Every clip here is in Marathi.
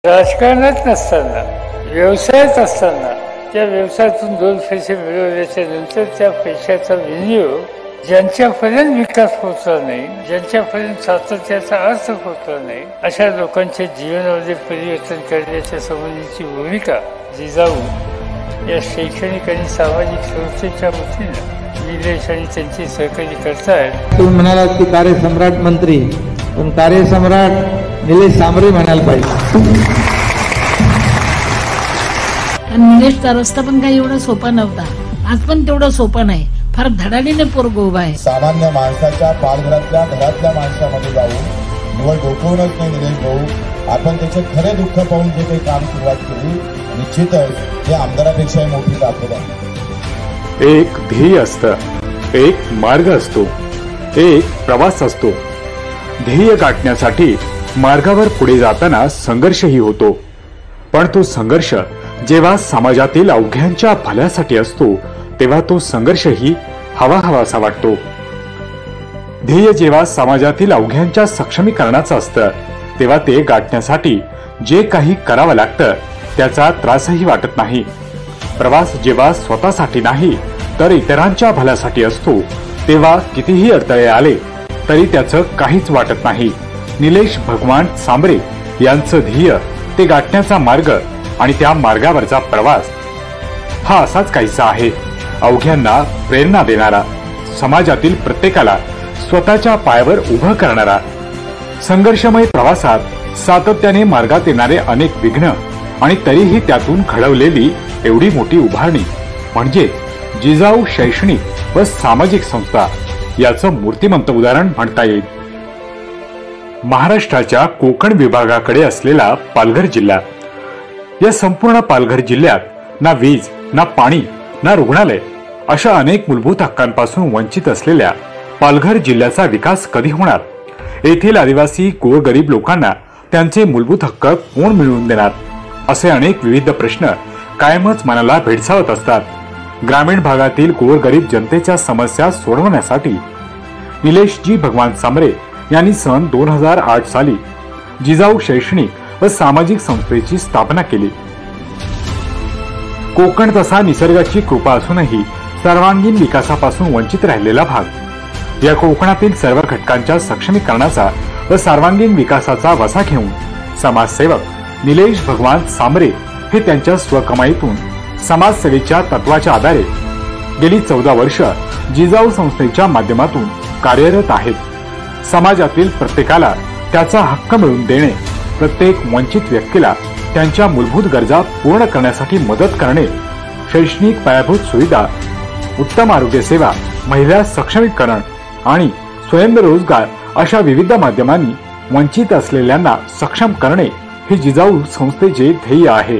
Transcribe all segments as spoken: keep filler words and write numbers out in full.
राजकारणात नसताना, व्यवसायात असताना त्या व्यवसायातून दोन पैसे मिळवल्याच्या नंतर त्या पैशाचा विनियोग ज्यांच्यापर्यंत विकास पोहोचला नाही, ज्यांच्यापर्यंत सातत्याचा अर्थ पोहोचला नाही, अशा लोकांच्या जीवनामध्ये परिवर्तन करण्याच्या संबंधीची भूमिका जिजाऊ या शैक्षणिक आणि सामाजिक संस्थेच्या वतीनं निलेश आणि त्यांचे सहकारी करतायत. तुम्ही म्हणालात की कार्यसम्राट मंत्री, पण कार्यसम्राट निलेश सांबरे म्हणायला पाहिजे. निलेशचा रस्ता पण काही एवढा सोपा नव्हता, आज पण तेवढा सोपा नाही. फार धडाडीने पोरग उभा आहे. सामान्य माणसाच्या पालघरातल्या घरातल्या माणसामध्ये जाऊन निवड डोकवूनच नाही निलेश भाऊ, आपण त्याचे खरे दुःख पाहून जे काही काम सुरुवात केली, निश्चितच हे आमदारापेक्षाही मोठी ताकद आहे. एक ध्येय असतं, एक मार्ग असतो, एक प्रवास असतो. ध्येय गाठण्यासाठी मार्गावर पुढे जाताना संघर्षही होतो, पण तो संघर्ष जेव्हा समाजातील अवघ्यांच्या भल्यासाठी असतो तेव्हा तो संघर्षही हवा हवासा वाटतो. ध्येय जेव्हा समाजातील अवघ्यांच्या सक्षमीकरणाचं असतं तेव्हा ते गाठण्यासाठी जे काही करावं लागतं त्याचा त्रासही वाटत नाही. प्रवास जेव्हा स्वतःसाठी नाही तर इतरांच्या भल्यासाठी असतो तेव्हा कितीही अडथळे आले तरी त्याचं काहीच वाटत नाही. निलेश भगवान सांबरे यांचं ध्येय, ते गाठण्याचा मार्ग आणि त्या मार्गावरचा प्रवास हा असाच काहीसा आहे. अवघ्यांना प्रेरणा देणारा, समाजातील प्रत्येकाला स्वतःच्या पायावर उभं करणारा. संघर्षमय प्रवासात सातत्याने मार्गात येणारे अनेक विघ्न आणि तरीही त्यातून घडवलेली एवढी मोठी उभारणी म्हणजे जिजाऊ शैक्षणिक व सामाजिक संस्था याचं मूर्तिमंत उदाहरण म्हणता येईल. महाराष्ट्राच्या कोकण विभागाकडे असलेला पालघर जिल्हा, या संपूर्ण पालघर जिल्ह्यात ना वीज, ना पाणी, ना रुग्णालय अशा अनेक मूलभूत हक्कांपासून वंचित असलेल्या पालघर जिल्ह्याचा विकास कधी होणार? येथील आदिवासी गोरगरीब लोकांना त्यांचे मूलभूत हक्क कोण मिळवून देणार? असे अनेक विविध प्रश्न कायमच मनाला भेडसावत असतात. ग्रामीण भागातील गोरगरीब जनतेच्या समस्या सोडवण्यासाठी निलेशजी भगवान सांबरे यांनी सन दोन हजार आठ साली जिजाऊ शैक्षणिक व सामाजिक संस्थेची स्थापना केली. कोकण तसा निसर्गाची कृपा असूनही सर्वांगीण विकासापासून वंचित राहिलेला भाग. या कोकणातील सर्व घटकांच्या सक्षमीकरणाचा व सर्वांगीण विकासाचा वसा घेऊन समाजसेवक निलेश भगवान सांबरे हे त्यांच्या स्वकमाईतून समाजसेवेच्या तत्वाच्या आधारे गेली चौदा वर्ष जिजाऊ संस्थेच्या माध्यमातून कार्यरत आहेत. समाजातील प्रत्येकाला त्याचा हक्क मिळवून देणे, प्रत्येक वंचित व्यक्तीला त्यांच्या मूलभूत गरजा पूर्ण करण्यासाठी मदत करणे, शैक्षणिक पायाभूत सुविधा, उत्तम आरोग्य सेवा, महिला सक्षमीकरण आणि स्वयंरोजगार अशा विविध माध्यमांनी वंचित असलेल्यांना सक्षम करणे हे जिजाऊ संस्थेचे ध्येय आहे.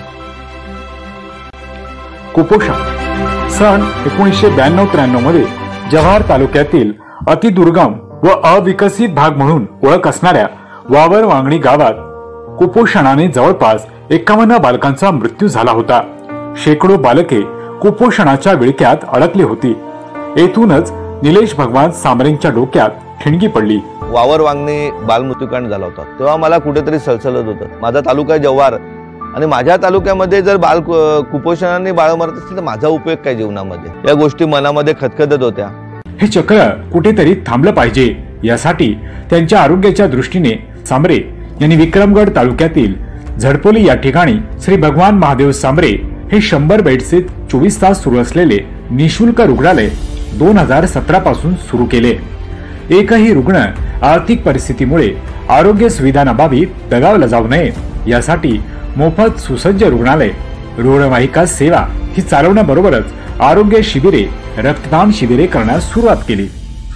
कुपोषण सन एकोणीसशे ब्याण्णव त्र्याण्णव मध्ये जव्हार तालुक्यातील अतिदुर्गम व अविकसित भाग म्हणून ओळख असणाऱ्या वावर वांगणी गावात कुपोषणाने जवळपास एकावन्न बालकांचा मृत्यू झाला होता. शेकडो बालके कुपोषणाच्या विळख्यात अडकली होती. येथूनच निलेश भगवान सांबरेंच्या डोक्यात ठिणगी पडली. वावर वांगणी बालमृत्यूकांड झाला होता तेव्हा मला कुठेतरी सलसलत होतं. माझा तालुका जव्हार आणि माझ्या तालुक्यामध्ये जर बाल कुपोषणाने बाळ मरत असतील तर माझा उपयोग काय जीवनामध्ये, या गोष्टी मनामध्ये खतखतत होत्या. हे चक्र कुठेतरी थांबलं पाहिजे यासाठी त्यांच्या आरोग्याच्या दृष्टीने सांबरे यांनी विक्रमगड तालुक्यातील झडपोली या ठिकाणी श्री भगवान महादेव सांबरे हे शंभर बेडचे चोवीस तास सुरू असलेले निशुल्क रुग्णालय दोन हजार सतरा पासून सुरू केले. एकही रुग्ण आर्थिक परिस्थितीमुळे आरोग्य सुविधांअभावी दगावला जाऊ नये यासाठी मोफत सुसज्ज रुग्णालय, रुग्णवाहिका सेवा ही चालवण्याबरोबरच आरोग्य शिबिरे, रक्तदान शिबिरे करण्यास सुरुवात केली.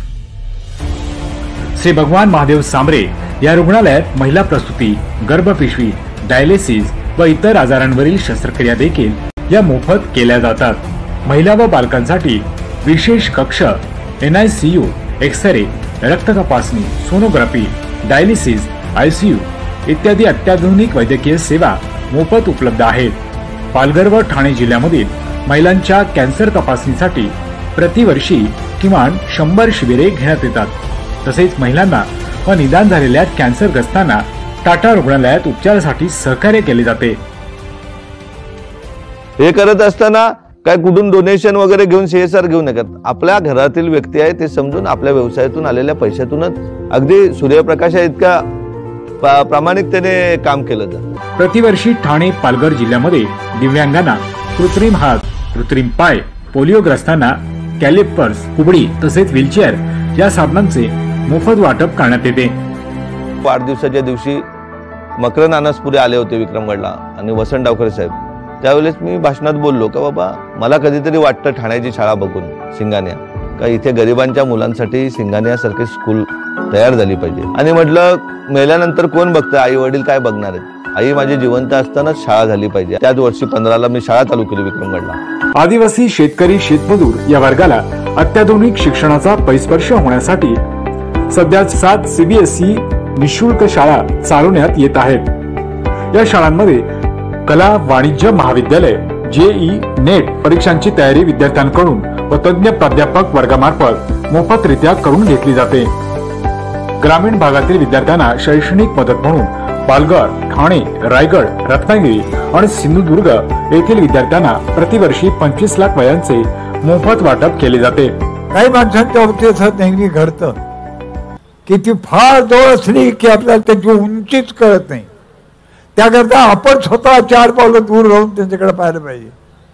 श्री भगवान महादेव सांबरे या रुग्णालयात महिला प्रसूती, गर्भपिशवी, डायलिसिस व इतर आजारांवरील शस्त्रक्रिया देखील या मोफत केल्या जातात. महिला व बालकांसाठी विशेष कक्ष, N I C U, X-ray, रक्त तपासणी, सोनोग्राफी, डायलिसिस, आयसीयू इत्यादी अत्याधुनिक वैद्यकीय सेवा मोफत उपलब्ध आहेत. पालघर व ठाणे जिल्ह्यामधील महिलांच्या कॅन्सर तपासणीसाठी प्रतिवर्षी किमान शंभर शिबिरे घेण्यात येतात. तसेच महिलांना व निदान झालेल्या कॅन्सरग्रस्तांना टाटा रुग्णालयात उपचारासाठी सहकार्य केले जाते। हे करत असताना काय कुठून डोनेशन वगैरे घेऊन सीएसआर घेऊन नका, आपल्या घरातील व्यक्ती आहे ते समजून आपल्या व्यवसायातून आलेल्या पैशातूनच अगदी सूर्यप्रकाशा इतका प्रामाणिकतेने काम केलं जातं। प्रतिवर्षी ठाणे पालघर जिल्ह्यामध्ये दिव्यांगांना कृत्रिम हात, कृत्रिम पाय, पोलिओग्रस्तांना कॅलिपर्स, कुबडी तसेच व्हीलचेअर या साधनांचे मोफत वाटप करण्यात येते। वाढदिवसाच्या दिवशी मकरंद अनासपुरे आले होते विक्रमगडला आणि वसंत डावखरे साहेब, त्यावेळेस मी भाषणात बोललो का बाबा मला कधीतरी वाटतं ठाण्याची शाळा बघून सिंगानिया का इथे गरिबांच्या मुलांसाठी सिंगानियासारखी स्कूल तयार झाली पाहिजे। आणि म्हटलं मेल्यानंतर कोण बघतं, आई वडील काय बघणार आहेत, आई माझी जिवंत असतानाच शाळा झाली पाहिजे। त्याच वर्षी पंधराला मी शाळा चालू केली विक्रमगडला। आदिवासी शेतकरी शेतमजूर या वर्गाला अत्याधुनिक शिक्षणाचा पैस्पर्श होण्यासाठी सध्या सात सीबीएसई निशुल्क शाळा चालवण्यात येत आहेत। या शाळांमध्ये कला वाणिज्य महाविद्यालय, जेई नेट परीक्षांची तयारी विद्यार्थ्यांकडून व तज्ञ प्राध्यापक वर्गामार्फत मोफतरित्या करून घेतली जाते। ग्रामीण भागातील विद्यार्थ्यांना शैक्षणिक मदत म्हणून पालघर, ठाणे, रायगड, रत्नागिरी आणि सिंधुदुर्ग येथील विद्यार्थ्यांना प्रतिवर्षी पंचवीस लाख वयांचे मोफत वाटप केले जाते। काही माणसांच्या बाबतीत असं नेहमी घडतं की ती फार जवळ असली की आपल्याला त्याची उंचीच कळत नाही, त्याकरता आपण स्वतः चार पावलं दूर राहून त्यांच्याकडे पाहिलं पाहिजे।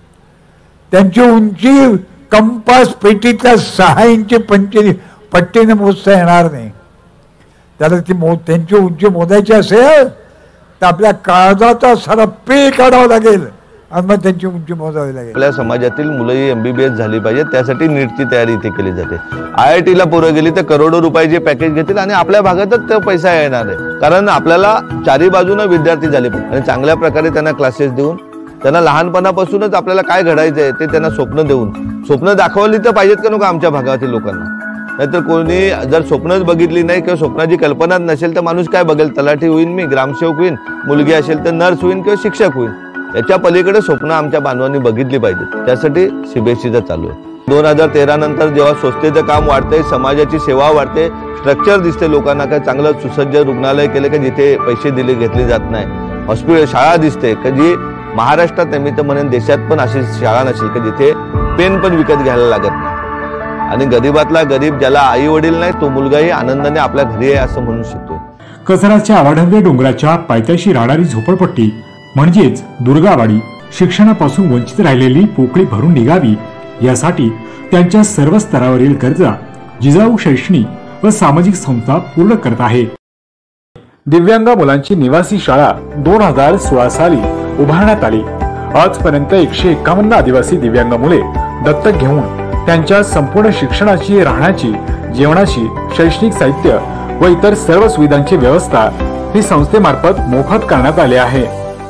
त्यांची उंची कंपास पेटीतल्या सहा इंची पंची पट्टीने मोजता येणार नाही, त्याला ती मो त्यांची उंची मोजायची असेल तर आपल्या काळजाचा सारा पे काढावा लागेल आणि मग त्यांची उंची मोजावी लागेल। आपल्या समाजातील मुलंही एमबीबीएस झाली पाहिजे, त्यासाठी नीटची तयारी इथे केली जाते। आय आय टीला पोरं गेली तर करोडो रुपयाचे पॅकेज घेतील आणि आपल्या भागातच तो पैसा येणार आहे, कारण आपल्याला चारी बाजूने विद्यार्थी झाले पाहिजे आणि चांगल्या प्रकारे त्यांना क्लासेस देऊन त्यांना लहानपणापासूनच आपल्याला काय घडायचं आहे ते त्यांना स्वप्न देऊन स्वप्न दाखवली तर पाहिजेत का नको आमच्या भागातील लोकांना। नाहीतर कोणी जर स्वप्नच बघितली नाही किंवा स्वप्नाची कल्पनाच नसेल तर माणूस काय बघेल, तलाठी होईन मी, ग्रामसेवक होईन, मुलगी असेल तर नर्स होईन किंवा शिक्षक होईन। याच्या पलीकडे स्वप्न आमच्या बांधवांनी बघितली पाहिजे, त्यासाठी सीबीएसईचं चालू आहे। दोन हजार तेरा नंतर जेव्हा स्वच्छतेचं काम वाढतंय, समाजाची सेवा वाढते, स्ट्रक्चर दिसते लोकांना, काय चांगलं सुसज्ज रुग्णालय केले का जिथे पैसे दिले घेतले जात नाही, हॉस्पिटल शाळा दिसते का जी महाराष्ट्रात नाही मी तर म्हणेन देशात पण अशी शाळा नसेल का जिथे पेन पण विकत घ्यायला लागत नाही आणि गरीबातला गरीब ज्याला आई वडील नाही तो मुलगाही आनंदाने आपल्या घरी आहे असं म्हणू शकतो। कचराच्या आवाढव्य डोंगराच्या पायथ्याशी राहणारी झोपडपट्टी म्हणजेच दुर्गावाडी शिक्षणापासून वंचित राहिलेली पोकळी भरून निघावी यासाठी त्यांच्या सर्व स्तरावरील गरजा जिजाऊ शैक्षणिक व सामाजिक संस्था पूर्ण करत आहे। दिव्यांग मुलांची निवासी शाळा दोन हजार सोळा साली उभारण्यात आली। आजपर्यंत एकशे एकावन्न आदिवासी दिव्यांग मुले दत्तक घेऊन त्यांच्या संपूर्ण शिक्षणाची, राहण्याची, जेवणाची, शैक्षणिक साहित्य व इतर सर्व सुविधांची व्यवस्था ही संस्थेमार्फत मोफत करण्यात आली आहे।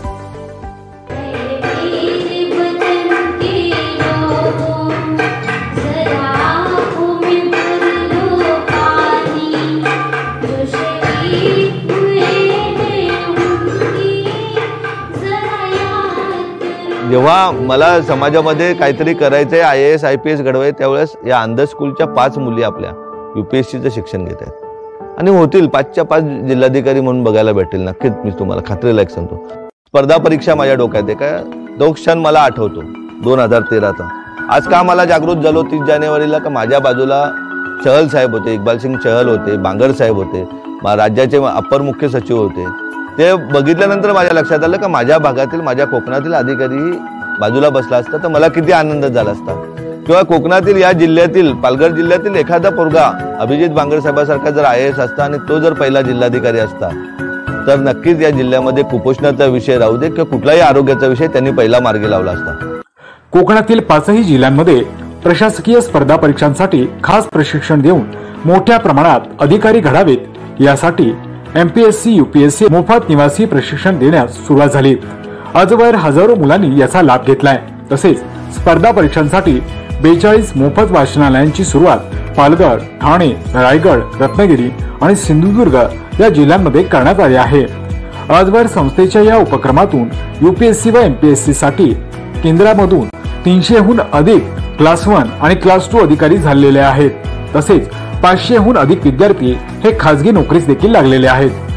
जेव्हा मला समाजामध्ये काहीतरी करायचंय, I A S I P S घडवाय, त्यावेळेस या अंध स्कूलच्या पाच मुली आपल्या युपीएससीचं शिक्षण घेत आहेत आणि होतील पाचच्या पाच जिल्हाधिकारी म्हणून बघायला भेटेल नक्कीच। मी तुम्हाला खात्रीला एक सांगतो, स्पर्धा परीक्षा माझ्या डोक्यात आहे का तो क्षण मला आठवतो दोन हजार तेराचा। आज का मला जागृत झालो तीस जानेवारीला का माझ्या बाजूला चहल साहेब होते, इक्बाल सिंग चहल होते, बांगर साहेब होते, राज्याचे अप्पर मुख्य सचिव होते। ते बघितल्यानंतर माझ्या लक्षात आलं का माझ्या भागातील, माझ्या कोकणातील अधिकारी बाजूला बसला असता तर मला किती आनंद झाला असता, किंवा कोकणातील या जिल्ह्यातील पालघर जिल्ह्यातील एखादा पोरगा अभिजित बांगर साहेबांसारखा जर आय ए एस असता आणि तो जर पहिला जिल्हाधिकारी असता तर नक्कीच या जिल्ह्यामध्ये कुपोषणाचा विषय राहू दे किंवा कुठलाही आरोग्याचा विषय त्यांनी पहिला मार्गी लावला असता। कोकणातील पाचही जिल्ह्यांमध्ये प्रशासकीय स्पर्धा परीक्षांसाठी खास प्रशिक्षण देऊन मोठ्या प्रमाणात अधिकारी घडावेत यासाठी एमपीएससी यूपीएससी मोफत निवासी प्रशिक्षण देण्यास सुरुवात झाली। आजवर हजारो मुलांनी याचा लाभ घेतलाय। तसेच स्पर्धा परीक्षांसाठी बेचाळीस मोफत वाचनालयांची सुरुवात पालघर, ठाणे, रायगड, रत्नागिरी आणि सिंधुदुर्ग या जिल्ह्यांमध्ये करण्यात आली आहे। आजवर संस्थेच्या या उपक्रमातून यूपीएससी व एमपीएससी साठी केंद्रामधून तीनशेहून अधिक क्लास वन आणि क्लास टू अधिकारी झालेले आहेत। तसेच पाचशेहून अधिक विद्यार्थी हे खासगी नोकरीस देखील लागलेले आहेत।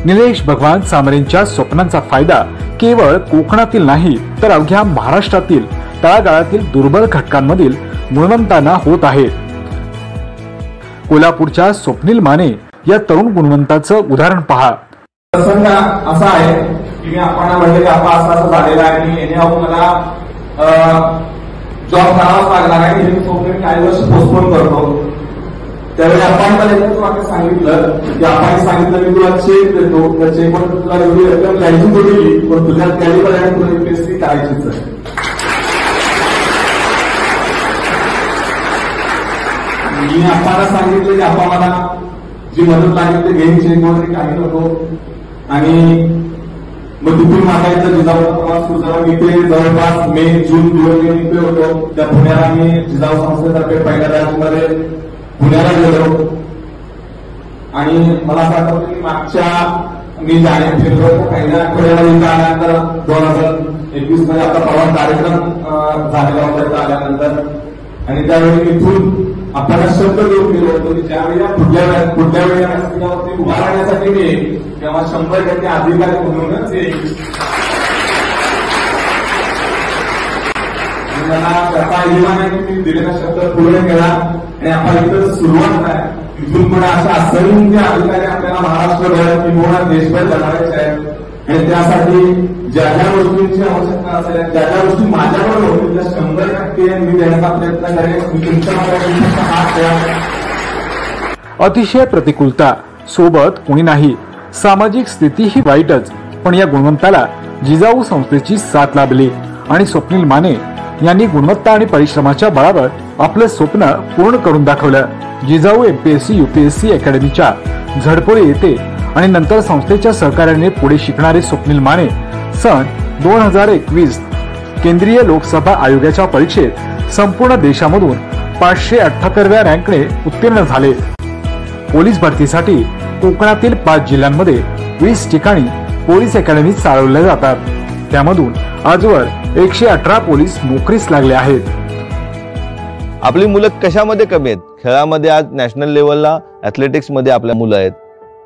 निलेश भगवान सामरेंच्या स्वप्नांचा फायदा केवळ कोकणातील नाही तर अवघ्या महाराष्ट्रातील तळागाळातील दुर्बल घटकांमधील गुणवंतांना होत आहे. कोल्हापूरच्या स्वप्नील माने या तरुण गुणवंताचं उदाहरण पहा. प्रसंग असा आहे की मी आपण म्हणले की आपण असं असं झालेलं आहे आणि येणे आहोत मला जॉब करावाच लागणार आहे. हे स्वप्न काही वर्ष पोस्टपोन करतो. त्यावेळी आपण मला एकच वाक्य सांगितलं की आपण सांगितलं मी तुला चेक देतो, त्या चेकवर तुला एवढी रक्कम द्यायची दिली पण तुझ्या कॅलिपर्यंत तुला युपीएससी करायचीच आहे. मी आपल्याला सांगितलं की आपण मला जी मदत लागेल ते घेऊन चेक वगैरे काही नको आणि मग तिथून माझा इथं जिजाऊचा प्रवास सुरू झाला. मी ते जवळपास मे जून दिवस मी तिथे होतो. त्या पुण्याला मी जिजाऊ संस्थेतर्फे पहिल्या बॅचमध्ये पुण्याला गेलो आणि मला असं आठवतं की मागच्या मी जाण्यात फिरलो पहिल्या आठवड्याला इथं आल्यानंतर दोन हजार एकवीस मध्ये आपला प्रवास कार्यक्रम झालेला होता इथं आल्यानंतर आणि त्यावेळी इथून आपल्याला शब्द देऊन गेलो होतो की ज्यावेळी पुढल्या वेळेला पुढल्या वेळेला व्यासपीठावरती उभा राहण्यासाठी मी तेव्हा शंभर टक्के अधिकारी म्हणूनच येईल. मला त्याचा अभिमान आहे की मी दिलेला शब्द पूर्ण केला आणि आपण इथं सुरुवात आहे. इथून पण अशा असंख्य अधिकारी आपल्याला महाराष्ट्रभर किंवा देशभर बनवायचे आहेत आणि त्यासाठी ज्या ज्या गोष्टींची आवश्यकता असेल ज्या ज्या गोष्टी माझ्याकडे होतील त्या शंभर टक्के मी देण्याचा प्रयत्न करेन. मी तुमच्या हात द्या. अतिशय प्रतिकूलता सोबत कोणी नाही, सामाजिक स्थिती ही वाईटच, पण या गुणवंताला जिजाऊ संस्थेची साथ लाभली आणि स्वप्नील माने यांनी गुणवत्ता आणि परिश्रमाच्या बळावर आपलं स्वप्न पूर्ण करून दाखवलं. जिजाऊ एमपीएससी युपीएससी अकॅडमीच्या झडपोळी येते आणि नंतर संस्थेच्या सहकार्याने पुढे शिकणारे स्वप्नील माने सन दोन हजार एकवीस केंद्रीय लोकसभा आयोगाच्या परीक्षेत संपूर्ण देशामधून पाचशे अठ्ठ्याहत्तरव्या रँकने उत्तीर्ण झाले. पोलीस भरतीसाठी कोकणातील पाच जिल्ह्यांमध्ये वीस ठिकाणी पोलीस अकॅडमी चालवल्या जातात. त्यामधून आजवर एकशे अठरा पोलीस नोकरीस लागले आहेत. आपली मुलं कशामध्ये कमी आहेत? खेळामध्ये आज नॅशनल लेवलला ऍथलेटिक्स मध्ये आपल्या मुलं आहेत.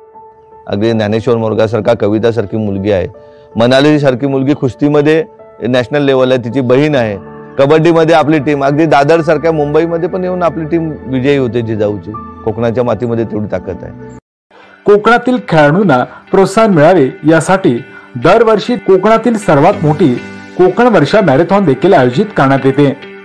अगदी ज्ञानेश्वर मोरगासारखा कवितासारखी मुलगी आहे. मनाली सारखी मुलगी कुस्तीमध्ये नॅशनल लेवल आहे. तिची बहीण आहे. कबड्डीमध्ये आपली टीम अगदी दादर सारख्या मुंबईमध्ये पण येऊन आपली टीम विजयी होते जिजाऊची. कोकणाच्या मातीमध्ये तेवढी ताकद आहे. कोकणातील खेळाडूंना प्रोत्साहन मिळावे यासाठी दरवर्षी कोकणातील सर्वात मोठी कोकण वर्षा मॅरेथॉन देखील आयोजित करण्यात येते.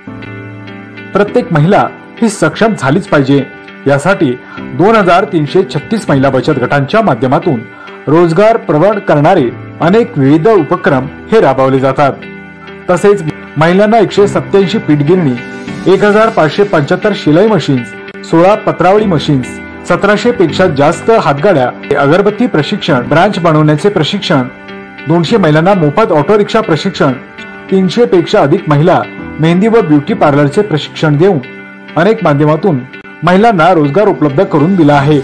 प्रत्येक महिला ही सक्षम झालीच पाहिजे यासाठी दोन हजार तीनशे छत्तीस महिला बचत गटांच्या माध्यमातून रोजगार प्रवण करणारे अनेक विविध उपक्रम हे राबवले जातात. तसेच महिलांना एकशे सत्याऐंशी पीठगिरणी, एक हजार पाचशे पंच्याहत्तर शिलाई मशीन्स, सोळा पत्रावळी मशीन्स, सतराशे पेक्षा जास्त हातगाड्या, अगरबत्ती प्रशिक्षण, ब्रांच बनवण्याचे प्रशिक्षण, दोनशे महिलांना मोफत ऑटो रिक्षा प्रशिक्षण, तीनशे पेक्षा अधिक महिला मेहंदी व ब्युटी पार्लरचे प्रशिक्षण देऊन अनेक माध्यमातून महिलांना रोजगार उपलब्ध करून दिला आहे.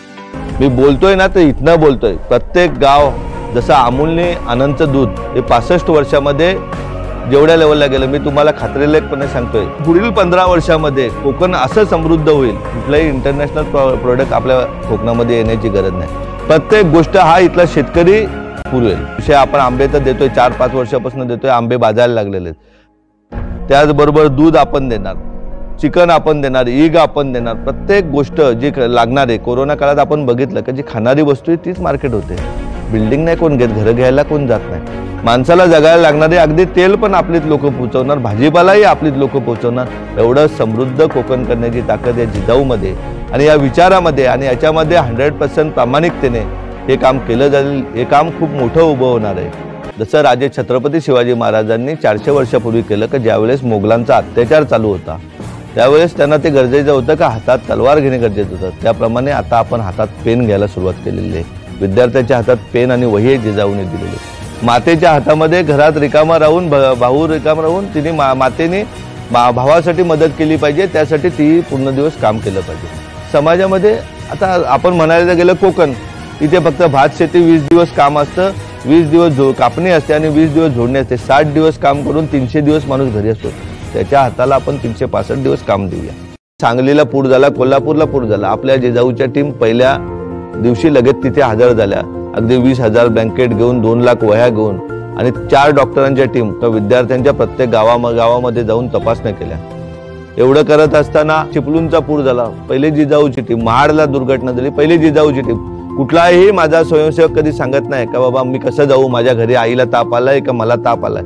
मी बोलतोय ना तर इथनं बोलतोय. प्रत्येक गाव जसं अमूलने आनंदचं दूध हे पासष्ट वर्षामध्ये जेवढ्या लेवलला गेलं मी तुम्हाला खात्रीलायकपणे सांगतोय पुढील पंधरा वर्षामध्ये कोकण असं समृद्ध होईल कुठलाही इंटरनॅशनल प्रोडक्ट आपल्या कोकणामध्ये येण्याची गरज नाही. प्रत्येक गोष्ट हा इथला शेतकरी पुरवेल. विषय आपण आंबे तर देतोय, चार पाच वर्षापासून देतोय. आंबे बाजायला लागलेले आहेत. त्याचबरोबर दूध आपण देणार, चिकन आपण देणार, ईग आपण देणार. प्रत्येक गोष्ट जी लागणार आहे. कोरोना काळात आपण बघितलं की जी खाणारी वस्तू आहे तीच मार्केट होते. बिल्डिंग नाही कोण घेत, घरं घ्यायला कोण जात नाही. माणसाला जगायला लागणारे अगदी तेल पण आपलीच लोक पोहोचवणार, भाजीपालाही आपलीच लोक पोहोचवणार. एवढं समृद्ध कोकण करण्याची ताकद या जिजाऊमध्ये आणि या विचारामध्ये आणि याच्यामध्ये हंड्रेड पर्सेंट प्रामाणिकतेने हे काम केलं जाईल. हे काम खूप मोठं उभं होणार आहे. जसं राजे छत्रपती शिवाजी महाराजांनी चारशे वर्षापूर्वी केलं की ज्यावेळेस मोगलांचा अत्याचार चालू होता त्यावेळेस त्यांना ते गरजेचं होतं का हातात तलवार घेणे गरजेचं होतं. त्याप्रमाणे आता आपण हातात पेन घ्यायला सुरुवात केलेली आहे. विद्यार्थ्याच्या हातात पेन आणि वही जिजाऊने दिलेली. मातेच्या हातामध्ये घरात रिकामा राहून भाऊ रिकामा राहून तिने मा मातेने मा भावासाठी मदत केली पाहिजे. त्यासाठी ती पूर्ण दिवस काम केलं पाहिजे. समाजामध्ये आता आपण म्हणायला गेलं कोकण इथे फक्त भात शेती वीस दिवस काम असतं, वीस दिवस झो कापणी असते आणि वीस दिवस झोडणी असते. साठ दिवस काम करून तीनशे दिवस माणूस घरी असतो. त्याच्या हाताला आपण तीनशे पासष्ट दिवस काम देऊया. सांगलीला पूर झाला, कोल्हापूरला पूर झाला. आपल्या जिजाऊच्या टीम पहिल्या दिवशी लगेच तिथे हजर झाल्या. अगदी वीस हजार ब्लँकेट घेऊन दोन लाख वह्या घेऊन आणि चार डॉक्टरांच्या टीम तर विद्यार्थ्यांच्या प्रत्येक गावा गावामध्ये जाऊन तपासण्या केल्या. एवढं करत असताना चिपळूणचा पूर झाला, पहिले जिजाऊची टीम. महाडला दुर्घटना झाली, पहिले जिजाऊची टीम. कुठलाही माझा स्वयंसेवक कधी सांगत नाही का बाबा मी कसं जाऊ, माझ्या घरी आईला ताप आलाय का मला ताप आलाय.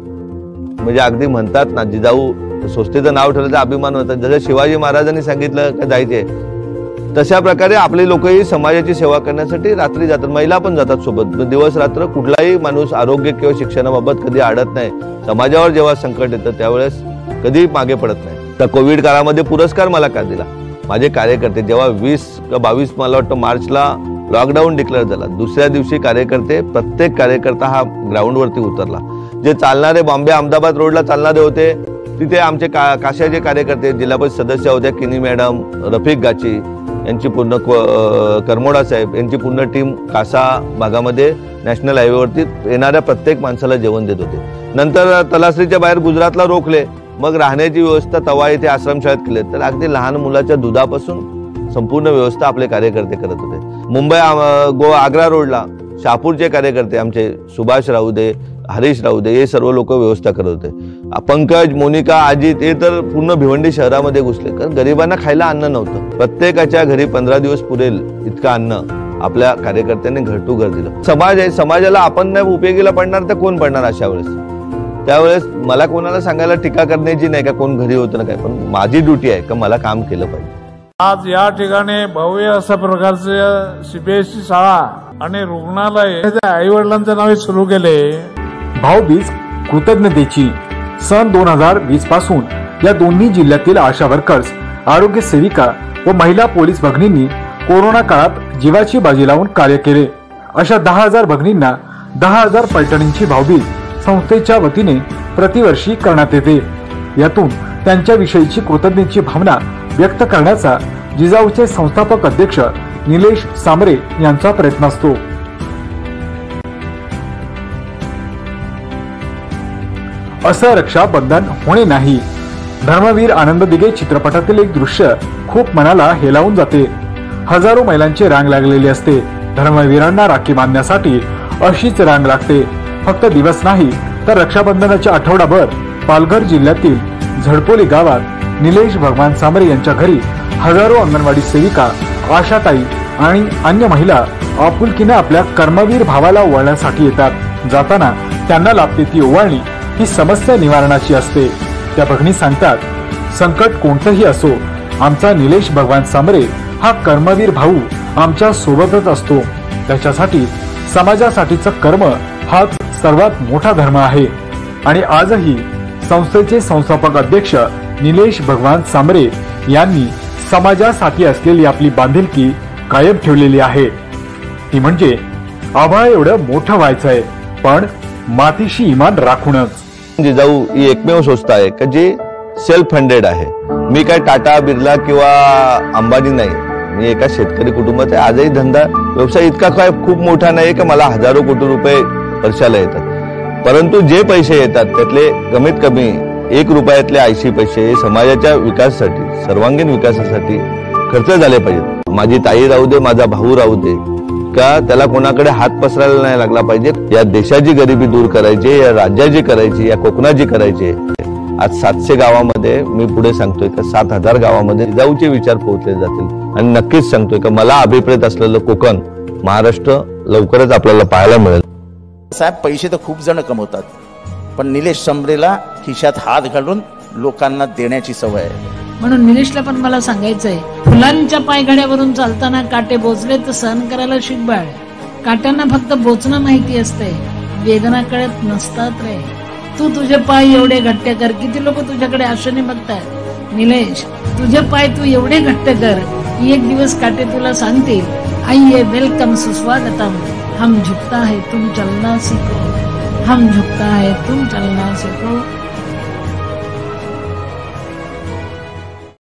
म्हणजे अगदी म्हणतात ना, जिजाऊ संस्थेचं नाव ठेवल्याचा अभिमान होता. जसं शिवाजी महाराजांनी सांगितलं का जायचे, तशा प्रकारे आपले लोकही समाजाची सेवा करण्यासाठी रात्री जातात. महिला पण जातात सोबत. दिवस रात्र कुठलाही माणूस आरोग्य किंवा शिक्षणाबाबत कधी अडत नाही. समाजावर जेव्हा संकट येतं त्यावेळेस कधी मागे पडत नाही. तर कोविड काळामध्ये पुरस्कार मला का दिला, माझे कार्यकर्ते. जेव्हा वीस का बावीस मला वाटतं मार्चला लॉकडाऊन डिक्लेअर झाला, दुसऱ्या दिवशी कार्यकर्ते प्रत्येक कार्यकर्ता हा ग्राउंडवरती उतरला. जे चालणारे बॉम्बे अहमदाबाद रोडला चालणारे होते तिथे आमचे का काशाचे कार्यकर्ते, जिल्हा परिषद सदस्य होत्या किनी मॅडम, रफिक गाची यांची पूर्ण करमोडा साहेब यांची पूर्ण टीम कासा भागामध्ये नॅशनल हायवेवरती येणाऱ्या प्रत्येक माणसाला जेवण देत होते. नंतर तलासरीच्या बाहेर गुजरातला रोखले, मग राहण्याची व्यवस्था तवा येथे आश्रमशाळेत केले. तर अगदी लहान मुलाच्या दुधापासून संपूर्ण व्यवस्था आपले कार्यकर्ते करत होते. मुंबई गो आग्रा रोडला शहापूरचे कार्यकर्ते आमचे सुभाष राहू दे, हरीश राहू दे, हे सर्व लोक व्यवस्था करत होते. पंकज, मोनिका, अजित हे तर पूर्ण भिवंडी शहरामध्ये घुसले, कारण गरिबांना खायला अन्न नव्हतं. प्रत्येकाच्या घरी पंधरा दिवस पुरेल इतकं अन्न आपल्या कार्यकर्त्यांनी घर टू घर दिलं. समाज आहे, समाजाला आपण नाही उपयोगीला पडणार तर कोण पडणार अशा वेळेस. त्यावेळेस मला कोणाला सांगायला टीका करण्याची नाही का कोण घरी होतं ना काय, पण माझी ड्युटी आहे का मला काम केलं पाहिजे. आज या ठिकाणी भव्य अशा प्रकारचे सीबीएसई शाळा आणि रुग्णालय आई वडिलांच्या नावे सुरू केले. भाऊबीज कृतज्ञतेची सन दोन हजार वीस पासून या दोन्ही जिल्ह्यातील आशा वर्कर्स, आरोग्य सेविका व महिला पोलीस भगिनींनी कोरोना काळात जीवाची बाजी लावून कार्य केले. अशा दहा हजार भगिनींना दहा हजार पैठणींची भाऊबीज संस्थेच्या वतीने प्रतिवर्षी करण्यात येते. यातून त्यांच्याविषयीची कृतज्ञतेची भावना व्यक्त करण्याचा जिजाऊचे संस्थापक अध्यक्ष निलेश सांबरे यांचा प्रयत्न असतो. असं रक्षाबंधन होणे नाही. धर्मवीर आनंद दिघे चित्रपटातील एक दृश्य खूप मनाला हेलावून जाते. हजारो महिलांची रांग लागलेली असते. धर्मवीरांना राखी बांधण्यासाठी अशीच रांग लागते. फक्त दिवस नाही तर रक्षाबंधनाच्या आठवडाभर पालघर जिल्ह्यातील झडपोली गावात निलेश भगवान सांबरे यांच्या घरी हजारो अंगणवाडी सेविका, आशाताई आणि अन्य महिला आपुलकीने आपल्या कर्मवीर भावाला ओवाळण्यासाठी येतात. जाताना त्यांना लाभते ती ओवाळणी ही समस्या निवारणाची असते. त्या भगिनी सांगतात, संकट कोणतंही असो, आमचा निलेश भगवान सांबरे हा कर्मवीर भाऊ आमच्या सोबतच असतो. त्याच्यासाठी समाजासाठीचं कर्म हा सर्वात मोठा धर्म आहे. आणि आजही संस्थेचे संस्थापक अध्यक्ष निलेश भगवान सांबरे यांनी समाजासाठी असलेली आपली बांधिलकी कायम ठेवलेली आहे. ती म्हणजे आभाळ एवढं मोठं व्हायचंय पण मातीशी इमान राखूनच. जिजाऊ ही एकमेव संस्था आहे का जी सेल्फ फंडेड आहे. मी काय टाटा, बिर्ला किंवा अंबानी नाही. मी एका शेतकरी कुटुंबात आहे. आजही धंदा व्यवसाय इतका काय खूप मोठा नाही का मला हजारो कोटी रुपये वर्षाला येतात, परंतु जे पैसे येतात त्यातले कमीत कमी एक रुपयातले ऐंशी पैसे समाजाच्या विकासासाठी, सर्वांगीण विकासासाठी खर्च झाले पाहिजेत. माझी ताई राहू दे, माझा भाऊ राहू दे, का त्याला कोणाकडे हात पसरायला नाही लागला पाहिजे. या देशाची गरिबी दूर करायची, या राज्याची करायची, या कोकणाची करायची. आज सातशे गावामध्ये मी पुढे सांगतोय का सात हजार गावामध्ये जिजाऊचे विचार पोहोचले जातील. आणि नक्कीच सांगतोय का मला अभिप्रेत असलेलं कोकण, महाराष्ट्र लवकरच आपल्याला पाहायला मिळेल. साहेब, पैसे तर खूप जण कमवतात, पण निलेश सांबरेला खिशात हात घालून लोकांना देण्याची सवय आहे. म्हणून निलेशला पण मला सांगायचंय, फुलांच्या पायघड्यावरून चालताना काटे बोचले तर सहन करायला शिक बाळ. काट्यांना फक्त बोचणं माहिती असते, वेदना कळत नसतात रे. तू तुझे पाय एवढे घट्ट कर, किती लोक तुझ्याकडे आशेने बघतात. निलेश, तुझे पाय तू एवढे घट्ट कर, एक दिवस काटे तुला सांगतील, आइए वेलकम, सुस्वागतम, हम झुकता है तुम चलना सीखो, हम झुकता है तुम चलना सीखो.